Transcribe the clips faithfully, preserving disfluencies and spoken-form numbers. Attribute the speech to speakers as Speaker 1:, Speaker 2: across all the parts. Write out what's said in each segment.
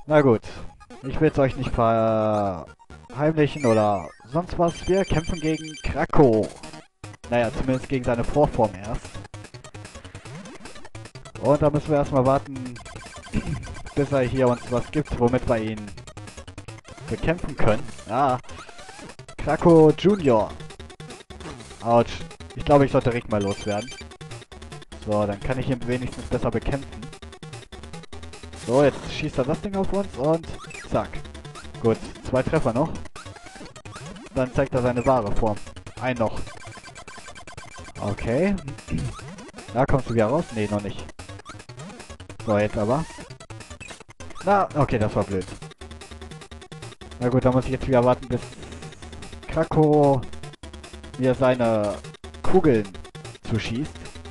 Speaker 1: Na gut, ich will es euch nicht verheimlichen oder sonst was. Wir kämpfen gegen Krako. Naja, zumindest gegen seine Vorform erst. Und da müssen wir erstmal warten, bis er hier uns was gibt, womit wir ihn bekämpfen können. Ah, Krako Junior. Autsch. Ich glaube, ich sollte Rick mal loswerden. So, dann kann ich ihn wenigstens besser bekämpfen. So, jetzt schießt er das Ding auf uns und zack. Gut, zwei Treffer noch. Dann zeigt er seine wahre Form. Ein noch. Okay. Da kommst du wieder raus? Nee, noch nicht. So, jetzt aber. Na, okay, das war blöd. Na gut, dann muss ich jetzt wieder warten, bis Krako mir seine Kugeln zuschießt.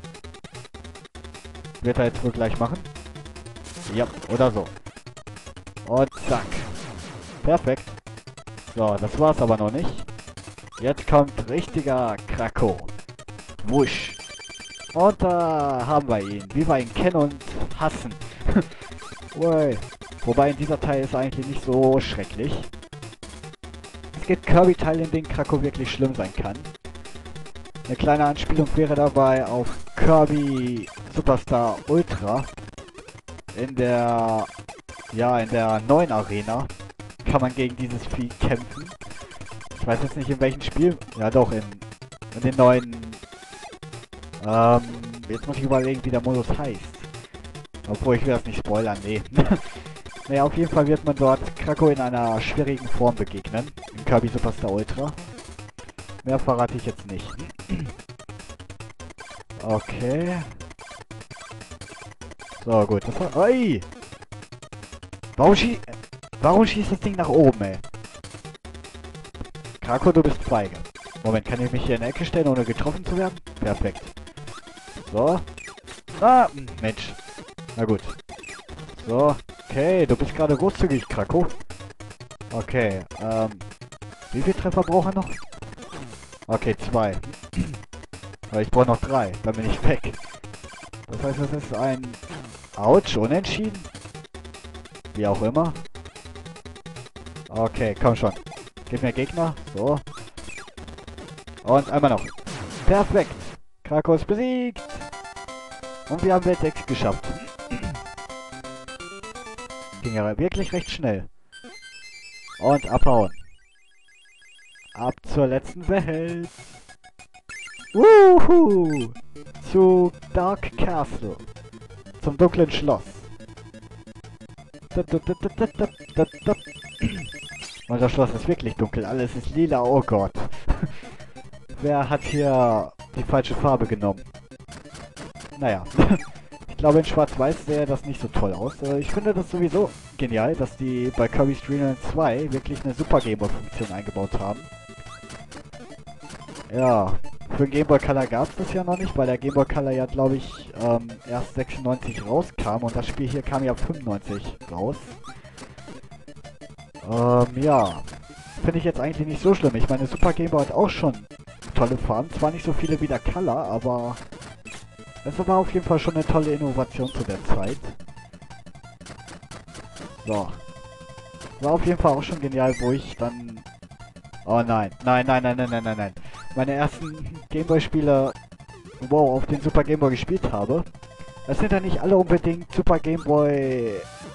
Speaker 1: Wird er jetzt wohl gleich machen? Ja, oder so. Und zack. Perfekt. So, das war's aber noch nicht. Jetzt kommt richtiger Krako. Wusch. Und da haben wir ihn. Wie wir ihn kennen und hassen. Ui. Wobei in dieser Teil ist eigentlich nicht so schrecklich. Es gibt Kirby-Teile, in denen Krako wirklich schlimm sein kann. Eine kleine Anspielung wäre dabei auf Kirby Superstar Ultra. In der, ja, in der neuen Arena kann man gegen dieses Vieh kämpfen. Ich weiß jetzt nicht in welchem Spiel. Ja doch, in, in den neuen, ähm, jetzt muss ich überlegen, wie der Modus heißt. Obwohl, ich will das nicht spoilern, nee. Naja, auf jeden Fall wird man dort Krako in einer schwierigen Form begegnen. In Kirby Superstar Ultra. Mehr verrate ich jetzt nicht. Okay. So, gut. Das war... Ui! Warum, schie Warum schießt das Ding nach oben, ey? Krako, du bist feige. Moment, kann ich mich hier in die Ecke stellen, ohne getroffen zu werden? Perfekt. So. Ah, Mensch. Na gut. So. Okay, du bist gerade großzügig, Krako. Okay, ähm... wie viele Treffer braucht er noch? Okay, zwei. Aber ich brauche noch drei. Dann bin ich weg. Das heißt, das ist ein... Autsch, unentschieden? Wie auch immer. Okay, komm schon. Gib mir Gegner. So. Und einmal noch. Perfekt. Krako ist besiegt. Und wir haben Welt sechs geschafft. Ging ja wirklich recht schnell. Und abhauen. Ab zur letzten Welt. Wuhu! Zu Dark Castle. Zum dunklen Schloss. Und das Schloss ist wirklich dunkel. Alles ist lila. Oh Gott. Wer hat hier die falsche Farbe genommen? Naja. Ich glaube, in Schwarz-Weiß sähe das nicht so toll aus. Ich finde das sowieso genial, dass die bei Kirby's Dream Land zwei wirklich eine Super Game Boy Funktion eingebaut haben. Ja, für den Game Boy Color gab es das ja noch nicht, weil der Game Boy Color ja, glaube ich, ähm, erst sechsundneunzig rauskam und das Spiel hier kam ja fünfundneunzig raus. Ähm, ja. Finde ich jetzt eigentlich nicht so schlimm. Ich meine, Super Game Boy hat auch schon tolle Farben. Zwar nicht so viele wie der Color, aber es war auf jeden Fall schon eine tolle Innovation zu der Zeit. So. War auf jeden Fall auch schon genial, wo ich dann... Oh nein, nein, nein, nein, nein, nein, nein, nein. Meine ersten Gameboy-Spiele, wow, auf den Super Game Boy gespielt habe. Das sind ja nicht alle unbedingt Super Game Boy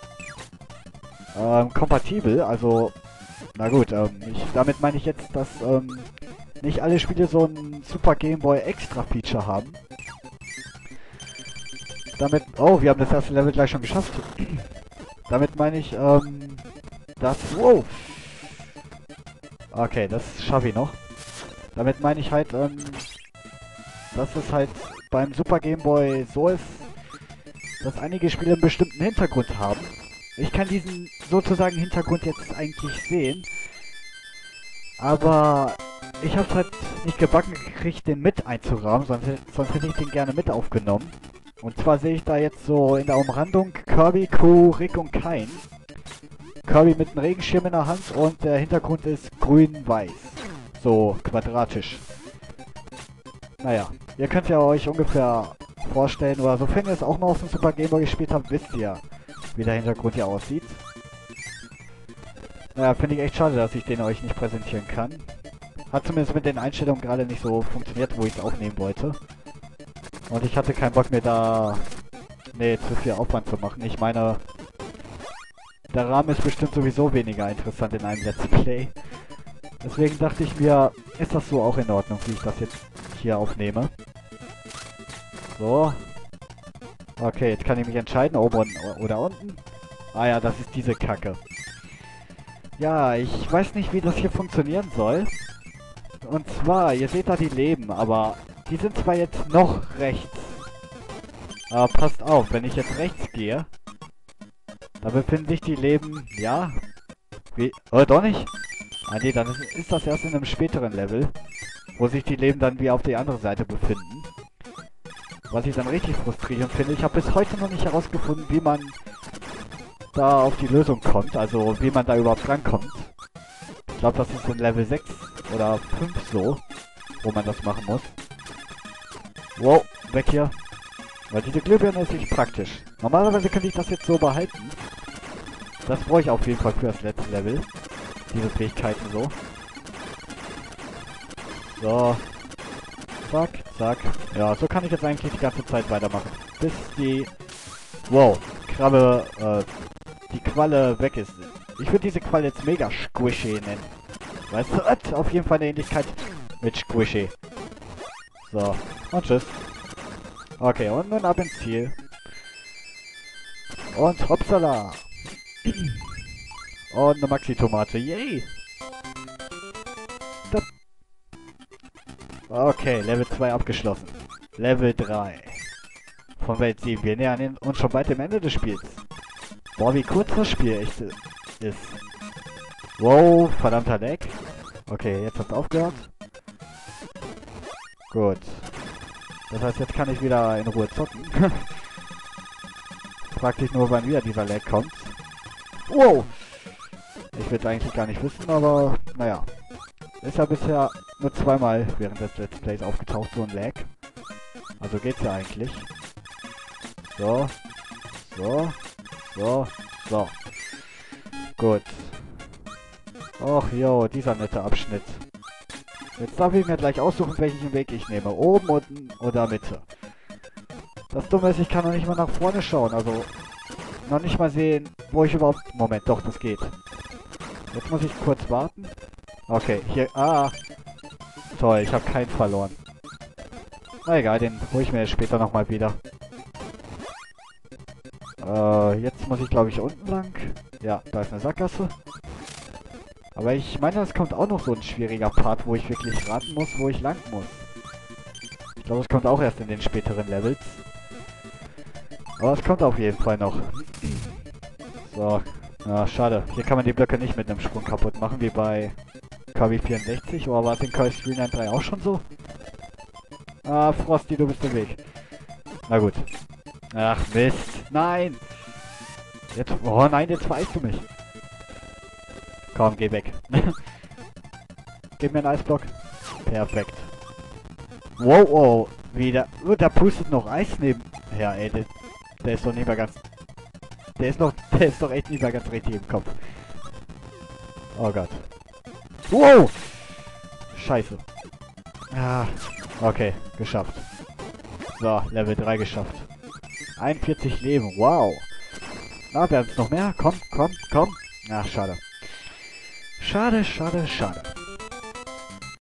Speaker 1: ähm, kompatibel. Also, na gut, ähm, ich, damit meine ich jetzt, dass ähm, nicht alle Spiele so ein Super Game Boy Extra Feature haben. Damit, oh, wir haben das erste Level gleich schon geschafft. Damit meine ich, ähm, dass, wow. Okay, das schaffe ich noch. Damit meine ich halt, ähm, dass es halt beim Super Game Boy so ist, dass einige Spiele einen bestimmten Hintergrund haben. Ich kann diesen sozusagen Hintergrund jetzt eigentlich sehen, aber ich habe es halt nicht gebacken gekriegt, den mit einzurahmen, sonst, sonst hätte ich den gerne mit aufgenommen. Und zwar sehe ich da jetzt so in der Umrandung Kirby, Q, Rick und Kain. Kirby mit einem Regenschirm in der Hand und der Hintergrund ist grün-weiß. So quadratisch. Naja, ihr könnt ja euch ungefähr vorstellen, oder sofern ihr es auch noch auf dem Super Game Boy gespielt habt, wisst ihr, wie der Hintergrund hier aussieht. Ja, finde ich echt schade, dass ich den euch nicht präsentieren kann. Hat zumindest mit den Einstellungen gerade nicht so funktioniert, wo ich es aufnehmen wollte. Und ich hatte keinen Bock mir da... Nee, zu viel Aufwand zu machen. Ich meine... Der Rahmen ist bestimmt sowieso weniger interessant in einem Let's Play. Deswegen dachte ich mir, ist das so auch in Ordnung, wie ich das jetzt hier aufnehme. So. Okay, jetzt kann ich mich entscheiden, oben oder unten. Ah ja, das ist diese Kacke. Ja, ich weiß nicht, wie das hier funktionieren soll. Und zwar, ihr seht da die Leben, aber die sind zwar jetzt noch rechts. Aber passt auf, wenn ich jetzt rechts gehe, da befinden sich die Leben, ja, wie, oder doch nicht? Ah nee, dann ist, ist das erst in einem späteren Level, wo sich die Leben dann wie auf die andere Seite befinden. Was ich dann richtig frustrierend finde, ich habe bis heute noch nicht herausgefunden, wie man da auf die Lösung kommt, also wie man da überhaupt rankommt. Ich glaube, das ist in Level sechs oder fünf so, wo man das machen muss. Wow, weg hier. Weil diese Glühbirne ist echt praktisch. Normalerweise könnte ich das jetzt so behalten. Das brauche ich auf jeden Fall für das letzte Level. Diese Fähigkeiten so. So. Zack, zack. Ja, so kann ich jetzt eigentlich die ganze Zeit weitermachen. Bis die... Wow, Krabbe, äh, die Qualle weg ist. Ich würde diese Qualle jetzt mega squishy nennen. Weißt du, hat auf jeden Fall eine Ähnlichkeit mit Squishy. So, und tschüss. Okay, und nun ab ins Ziel. Und hoppsala. Und eine Maxi-Tomate, yay! Da. Okay, Level zwei abgeschlossen. Level drei. Von Welt sieben. Wir nähern uns schon bald dem Ende des Spiels. Boah, wie kurz das Spiel echt ist. Wow, verdammter Lag. Okay, jetzt hat's aufgehört. Gut. Das heißt, jetzt kann ich wieder in Ruhe zocken. Frag dich nur, wann wieder dieser Lag kommt. Wow! Ich will es eigentlich gar nicht wissen, aber naja. Ist ja bisher nur zweimal während des Let's Plays aufgetaucht, so ein Lag. Also geht's ja eigentlich. So. So. So. So. Gut. Och, jo, dieser nette Abschnitt. Jetzt darf ich mir gleich aussuchen, welchen Weg ich nehme. Oben, unten oder Mitte. Das Dumme ist, ich kann noch nicht mal nach vorne schauen. Also noch nicht mal sehen, wo ich überhaupt... Moment, doch, das geht. Jetzt muss ich kurz warten. Okay, hier... Ah! Toll, ich habe keinen verloren. Na egal, den hole ich mir jetzt später nochmal wieder. Äh, jetzt muss ich, glaube ich, unten lang. Ja, da ist eine Sackgasse. Aber ich meine, es kommt auch noch so ein schwieriger Part, wo ich wirklich raten muss, wo ich lang muss. Ich glaube, es kommt auch erst in den späteren Levels. Aber es kommt auf jeden Fall noch. So. Ja, schade. Hier kann man die Blöcke nicht mit einem Sprung kaputt machen, wie bei Kirby vierundsechzig. Oder war es in Kirby Streamline drei auch schon so? Ah, Frosty, du bist im Weg. Na gut. Ach, Mist. Nein! Jetzt... Oh nein, jetzt vereist du mich. Komm, geh weg. Gib mir einen Eisblock. Perfekt. Wow, wow. Wieder. Oh, da pustet noch Eis nebenher, ey. Der, der ist doch nicht mehr ganz... Der ist noch... Der ist doch echt nicht mehr ganz richtig im Kopf. Oh Gott. Wow! Scheiße. Ah, okay. Geschafft. So, Level drei geschafft. einundvierzig Leben. Wow. Na, wir haben es noch mehr. Komm, komm, komm. Ach, schade. Schade, schade, schade.